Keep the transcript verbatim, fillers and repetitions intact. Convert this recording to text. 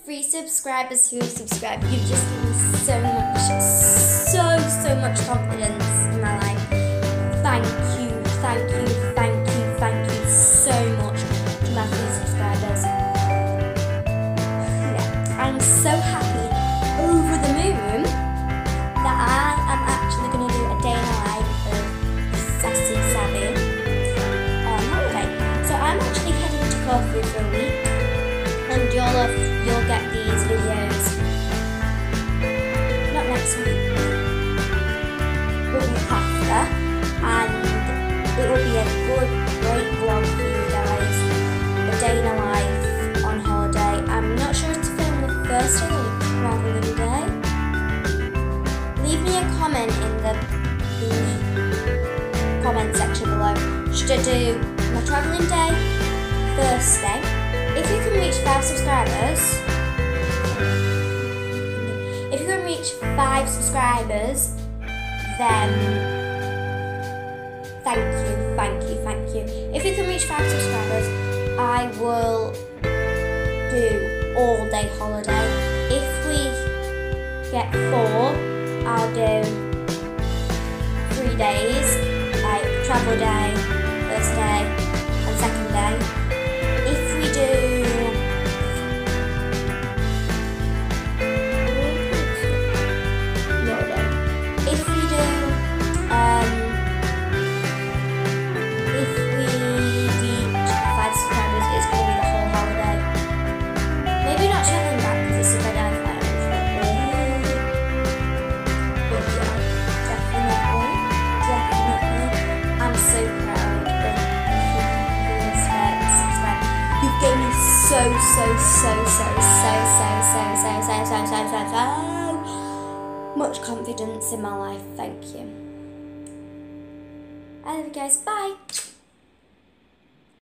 three subscribers who have subscribed. You've just given me so much, so, so much confidence in my life. Thank you, thank you, thank you, thank you so much to my three subscribers. Yeah, I'm so happy, over the moon, that I am actually going to do a day in the life of Sassy Savvy on holiday. So I'm actually heading to Corfu for a week, and you'll have, you'll get these videos not next week, but the week after, and it will be a good, great vlog for you guys. A day in a life on holiday. I'm not sure if to film the first day or the travelling day. Leave me a comment in the, the comment section below. Should I do my travelling day, first day? If you can reach five subscribers, if you can reach five subscribers, then thank you, thank you, thank you. If you can reach five subscribers, I will do all day holiday. If we get four, I'll do three days, like travel day, first day, and second day. If we do no, no. If we do um if we reach five subscribers, it's gonna be the whole holiday. Maybe not traveling back because it's a red eye flight, unfortunately. But yeah, definitely, definitely. I'm so proud of You've given me so, so, so, so, so, so, so, so, so, so, so, so, so much confidence in my life. Thank you. I love you guys. Bye.